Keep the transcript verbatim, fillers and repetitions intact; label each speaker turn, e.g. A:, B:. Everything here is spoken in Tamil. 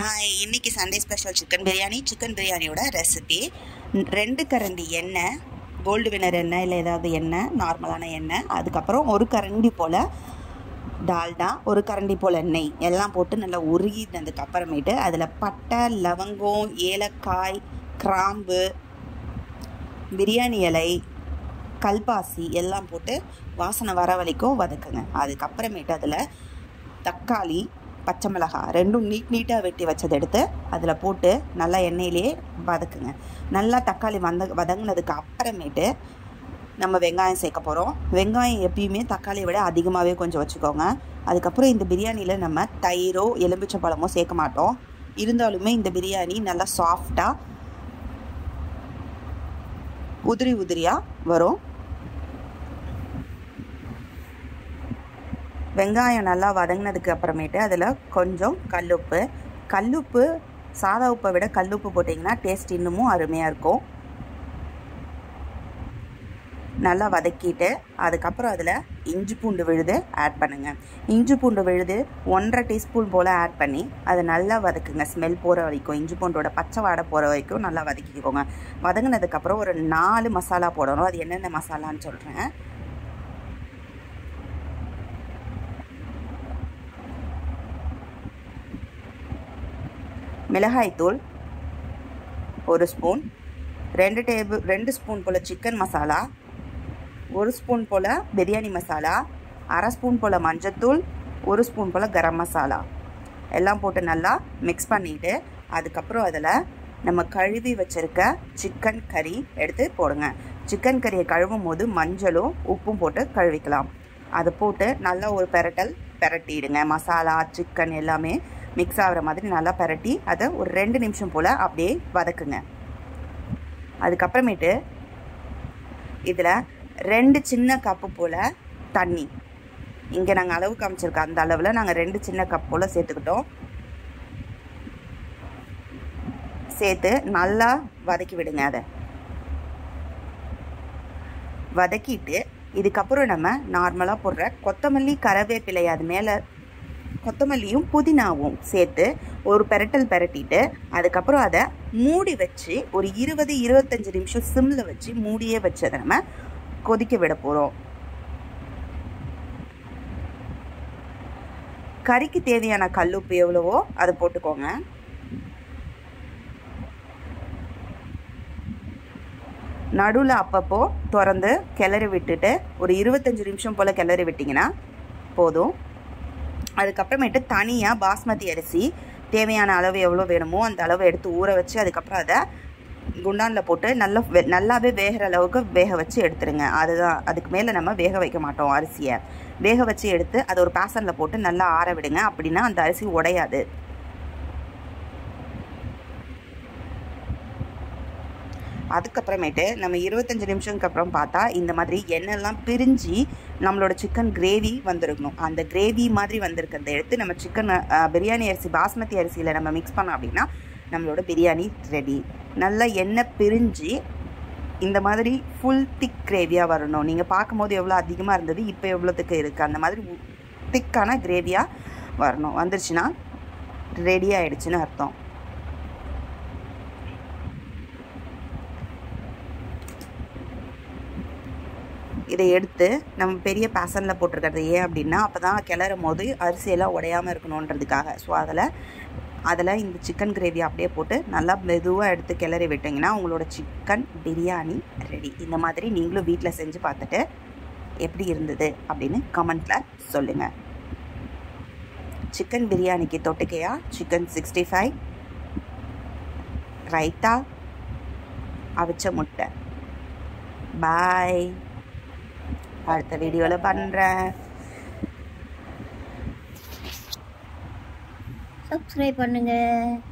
A: ஹாய், இன்றைக்கி Sunday special chicken biryani. Chicken பிரியாணியோட ரெசிபி. ரெண்டு கரண்டி எண்ணெய், கோல்டு வினர் எண்ணெய் இல்லை ஏதாவது எண்ணெய், நார்மலான எண்ணெய். அதுக்கப்புறம் ஒரு கரண்டி போல் டால்டா, ஒரு கரண்டி போல் நெய் எல்லாம் போட்டு நல்லா உருகினதுக்கு அப்புறமேட்டு அதில் பட்டை, லவங்கம், ஏலக்காய், கிராம்பு, பிரியாணி இலை, கல்பாசி எல்லாம் போட்டு வாசனை வர வரைக்கும் வதக்குங்க. அதுக்கப்புறமேட்டு அதில் தக்காளி, பச்சை மிளகாய் ரெண்டும் நீட் நீட்டாக வெட்டி வச்சதை எடுத்து அதில் போட்டு நல்லா எண்ணெயிலே வதக்குங்க. நல்லா தக்காளி வந்த வதங்கினதுக்கு அப்புறமேட்டு நம்ம வெங்காயம் சேர்க்க போகிறோம். வெங்காயம் எப்பயுமே தக்காளியை விட அதிகமாகவே கொஞ்சம் வச்சுக்கோங்க. அதுக்கப்புறம் இந்த பிரியாணியில் நம்ம தயிரோ எலுமிச்சை பழமோ சேர்க்க மாட்டோம். இருந்தாலுமே இந்த பிரியாணி நல்லா சாஃப்டாக உதிரி உதிரியாக வரும். வெங்காயம் நல்லா வதங்கினதுக்கு அப்புறமேட்டு அதில் கொஞ்சம் கல்லுப்பு கல்லுப்பு சாதா உப்பை விட கல்லுப்பு போட்டிங்கன்னா டேஸ்ட் இன்னமும் அருமையாக இருக்கும். நல்லா வதக்கிட்டு அதுக்கப்புறம் அதில் இஞ்சி பூண்டு விழுது ஆட் பண்ணுங்கள். இஞ்சி பூண்டு விழுது ஒன்றரை டீஸ்பூன் போல் ஆட் பண்ணி அதை நல்லா வதக்குங்க. ஸ்மெல் போகிற வரைக்கும், இஞ்சி பூண்டோட பச்சை வாடை போகிற வரைக்கும் நல்லா வதக்கிக்கோங்க. வதங்கினதுக்கப்புறம் ஒரு நாலு மசாலா போடணும். அது என்னென்ன மசாலான்னு சொல்கிறேன். மிளகாய்த்தூள் ஒரு ஸ்பூன், ரெண்டு டேபிள் ரெண்டு ஸ்பூன் போல் சிக்கன் மசாலா, ஒரு ஸ்பூன் போல் பிரியாணி மசாலா, அரை ஸ்பூன் போல் மஞ்சத்தூள், ஒரு ஸ்பூன் போல் கரம் மசாலா எல்லாம் போட்டு நல்லா மிக்ஸ் பண்ணிவிட்டு அதுக்கப்புறம் அதில் நம்ம கழுவி வச்சுருக்க சிக்கன் கறி எடுத்து போடுங்க. சிக்கன் கறியை கழுவும் போது மஞ்சளும் உப்பும் போட்டு கழுவிக்கலாம். அதை போட்டு நல்லா ஒரு பெரட்டல் பெரட்டிடுங்க. மசாலா சிக்கன் எல்லாமே மிக்ஸ் ஆகிற மாதிரி நல்லா பெரட்டி அதை ஒரு ரெண்டு நிமிஷம் போல் அப்படியே வதக்குங்க. அதுக்கப்புறமேட்டு இதில் ரெண்டு சின்ன கப்பு போல் தண்ணி, இங்கே நாங்கள் அளவு காமிச்சிருக்கோம் அந்த அளவில் நாங்கள் ரெண்டு சின்ன கப் போல் சேர்த்துக்கிட்டோம். சேர்த்து நல்லா வதக்கி விடுங்க. அதை வதக்கிட்டு இதுக்கப்புறம் நம்ம நார்மலாக போடுற கொத்தமல்லி, கருவேப்பிலை, அது மேலே கொத்தமல்லியும் புதினாவும் சேர்த்து ஒரு பெரட்டல் பெரட்டிட்டு அதுக்கப்புறம் அதை மூடி வச்சு ஒரு இருபது இருபத்தஞ்சி நிமிஷம் சிம்மில் வச்சு மூடியே வச்சு அதை நம்ம கொதிக்க விட போகிறோம். கறிக்கு தேவையான கல்லுப்பு எவ்வளவோ அதை போட்டுக்கோங்க. நடுவில் அப்பப்போ திறந்து கிளறி விட்டுட்டு ஒரு இருபத்தஞ்சி நிமிஷம் போல் கிளறி விட்டிங்கன்னா போதும். அதுக்கப்புறமேட்டு தனியாக பாஸ்மதி அரிசி தேவையான அளவு எவ்வளோ வேணுமோ அந்த அளவு எடுத்து ஊற வச்சு அதுக்கப்புறம் அதை குண்டானில் போட்டு நல்லா நல்லாவே வேகிற அளவுக்கு வேக வச்சு எடுத்துருங்க. அதுதான், அதுக்கு மேலே நம்ம வேக வைக்க மாட்டோம். அரிசியை வேக வச்சு எடுத்து அதை ஒரு பேசனில் போட்டு நல்லா ஆற விடுங்க. அப்படின்னா அந்த அரிசி உடையாது. அதுக்கப்புறமேட்டு நம்ம இருபத்தஞ்சி நிமிஷத்துக்கு அப்புறம் பார்த்தா இந்த மாதிரி எண்ணெய்லாம் பிரிஞ்சு நம்மளோட சிக்கன் கிரேவி வந்துருக்கணும். அந்த கிரேவி மாதிரி வந்திருக்கிறத எடுத்து நம்ம சிக்கன் பிரியாணி அரிசி பாஸ்மதி அரிசியில் நம்ம மிக்ஸ் பண்ணோம் அப்படின்னா நம்மளோட பிரியாணி ரெடி. நல்லா எண்ணெய் பிரிஞ்சு இந்த மாதிரி ஃபுல் திக் கிரேவியாக வரணும். நீங்கள் பார்க்கும்போது எவ்வளோ அதிகமாக இருந்தது, இப்போ எவ்வளோத்துக்கு இருக்குது, அந்த மாதிரி திக்கான கிரேவியாக வரணும். வந்துருச்சுன்னா ரெடி ஆகிடுச்சுன்னு அர்த்தம். இதை எடுத்து நம்ம பெரிய பேசனில் போட்டிருக்கிறது ஏன் அப்படின்னா அப்போ தான் கிளறும் போது அரிசியெல்லாம் உடையாமல் இருக்கணுன்றதுக்காக. ஸோ அதில் அதில் இந்த சிக்கன் கிரேவி அப்படியே போட்டு நல்லா மெதுவாக எடுத்து கிளறி விட்டிங்கன்னா உங்களோட சிக்கன் பிரியாணி ரெடி. இந்த மாதிரி நீங்களும் வீட்டில் செஞ்சு பார்த்துட்டு எப்படி இருந்தது அப்படின்னு கமெண்ட்டில் சொல்லுங்கள். சிக்கன் பிரியாணிக்கு தொட்டுக்கையா சிக்கன் சிக்ஸ்டி ஃபைவ், ரைத்தா, அவிச்ச முட்டை. பாய், அடுத்த வீடியோவில் பண்ணுறேன்.
B: சப்ஸ்கிரைப் பண்ணுங்கள்.